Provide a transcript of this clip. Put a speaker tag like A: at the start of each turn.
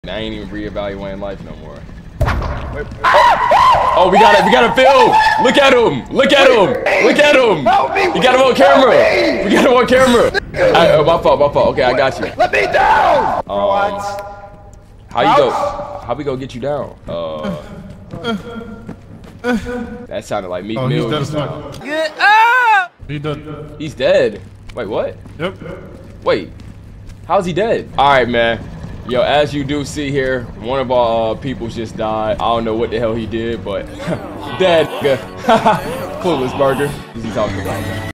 A: I ain't even reevaluating life no more. Oh, we got to film. Look at him. Look at him. Look at him. We got him on camera. We got him on camera. Oh, my fault. Okay, I got you.
B: Let me down.
A: How we go get you down? That sounded like Meek Mill.
B: He's dead.
C: Get up!
B: He's dead.
A: He's dead. Wait, what?
B: Yep.
A: Wait, how's he dead? All right, man. Yo, as you do see here, one of our peoples just died. I don't know what the hell he did, but dead. Clueless burger. What is he talking about?